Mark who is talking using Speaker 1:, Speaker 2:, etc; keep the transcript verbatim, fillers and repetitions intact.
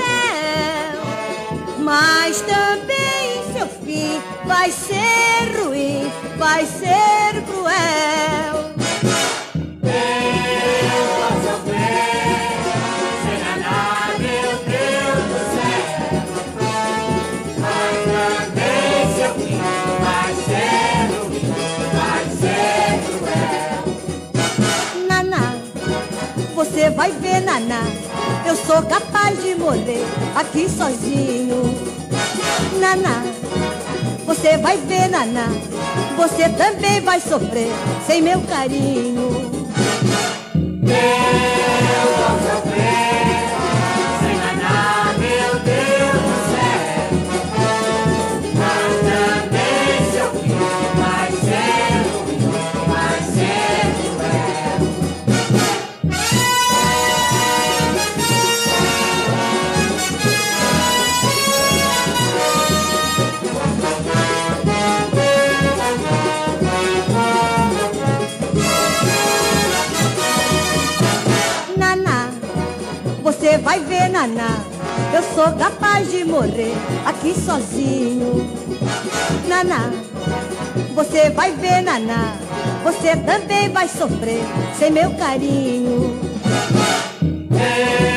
Speaker 1: mas também seu fim vai ser ruim, vai ser cruel.
Speaker 2: Eu vou sofrer sem naná, meu Deus do céu, mas também seu fim vai ser ruim, vai ser cruel.
Speaker 1: Naná, você vai ver, Naná, eu sou capaz de morrer aqui sozinho. Naná, você vai ver, Naná, você também vai sofrer sem meu carinho.
Speaker 2: Eu vou sofrer sem naná, meu Deus do céu, mas também seu fim vai ser ruim, vai ser cruel.
Speaker 1: Você vai ver, Naná, eu sou capaz de morrer aqui sozinho. Naná, você vai ver, Naná, você também vai sofrer sem meu carinho.
Speaker 2: Eu